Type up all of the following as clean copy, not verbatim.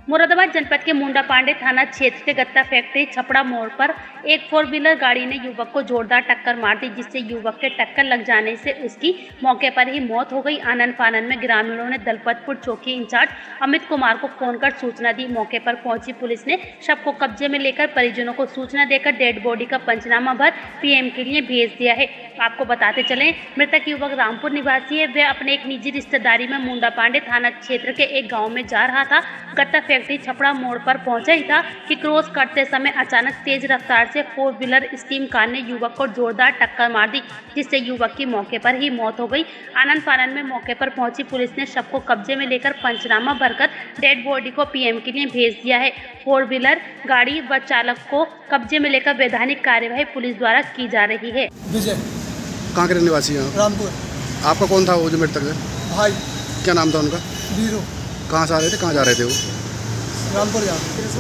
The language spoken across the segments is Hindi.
मुरादाबाद जनपद के मुंडा पांडे थाना क्षेत्र के गत्ता फैक्ट्री छपड़ा मोड़ पर एक 4 व्हीलर गाड़ी ने युवक को जोरदार टक्कर मार दी, जिससे युवक के टक्कर लग जाने से उसकी मौके पर ही मौत हो गई। आनन फानन में ग्रामीणों ने दलपतपुर चौकी इंचार्ज अमित कुमार को फोन कर सूचना दी। मौके पर पहुंची पुलिस ने शव को कब्जे में लेकर परिजनों को सूचना देकर डेड बॉडी का पंचनामा भर पीएम के लिए भेज दिया है। आपको बताते चलें, मृतक युवक रामपुर निवासी है। वह अपने एक निजी रिश्तेदारी में मुंडा पांडे थाना क्षेत्र के एक गाँव में जा रहा था। गत्ता फैक्ट्री छपड़ा मोड़ पर पहुंचा ही था कि क्रॉस करते समय अचानक तेज रफ्तार से 4 व्हीलर स्टीम कार ने युवक को जोरदार टक्कर मार दी, जिससे युवक की मौके पर ही मौत हो गई। आनन फानन में मौके पर पहुंची पुलिस ने शव को कब्जे में लेकर पंचनामा भरकर डेड बॉडी को पीएम के लिए भेज दिया है। 4 व्हीलर गाड़ी व चालक को कब्जे में लेकर वैधानिक कार्यवाही पुलिस द्वारा की जा रही है। विजय कहाँ के रहने वासी हैं? रामपुर। आपका कौन था वो जो मृतक है? भाई। क्या नाम था उनका? वीरू। कहाँ से आ रहे थे, कहाँ जा रहे थे वो? रामपुर जा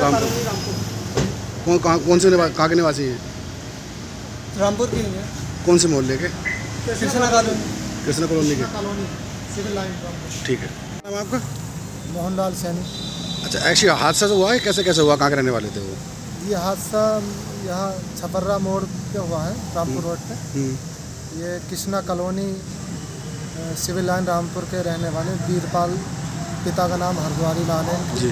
रामपुर। कौन से कहाँ के निवासी हैं? रामपुर की है। कौन से मोहल्ले के? कृष्णा कॉलोनी। कृष्णा कॉलोनी के। Civil line Rampur. ठीक है। नाम आपका? मोहनलाल सैनी। अच्छा, एक्चुअली हादसा जो हुआ है कैसे हुआ, कहाँ के रहने वाले थे वो? ये हादसा यहाँ छपर्रा मोड़ पे हुआ है, रामपुर रोड पे। ये Krishna colony civil line Rampur के रहने वाले वीरपाल, पिता का नाम हरद्वारी लाल है जी।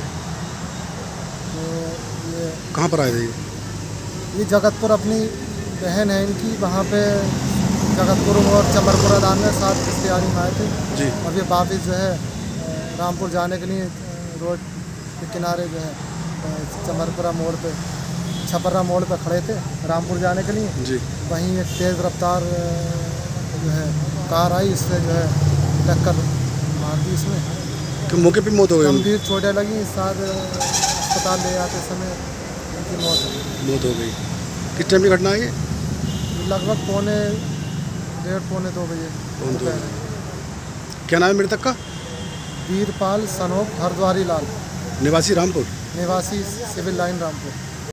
तो ये कहाँ पर आए थे ये जगतपुर, अपनी बहन है इनकी, वहाँ पे जगतपुर और चमरपुरा दान में 7 रिश्तेदारी में आए थे जी। और ये वापिस जो है रामपुर जाने के लिए रोड के किनारे जो है चमरपुरा मोड़ पे, छपरा मोड़ पे खड़े थे रामपुर जाने के लिए जी। वहीं एक तेज़ रफ्तार जो है कार आई, इससे जो है टक्कर मार दी इसमें। तो मौके पे मौत हो गई? गंभीर चोटें लगी, साथ अस्पताल ले जाते समय उनकी मौत हो गई। किस टाइम की घटना है ये? लगभग 1:30-1:45-2 बजे। क्या नाम है मृतक का? वीरपाल सनोप हरद्वारी लाल, निवासी रामपुर। निवासी सिविल लाइन रामपुर।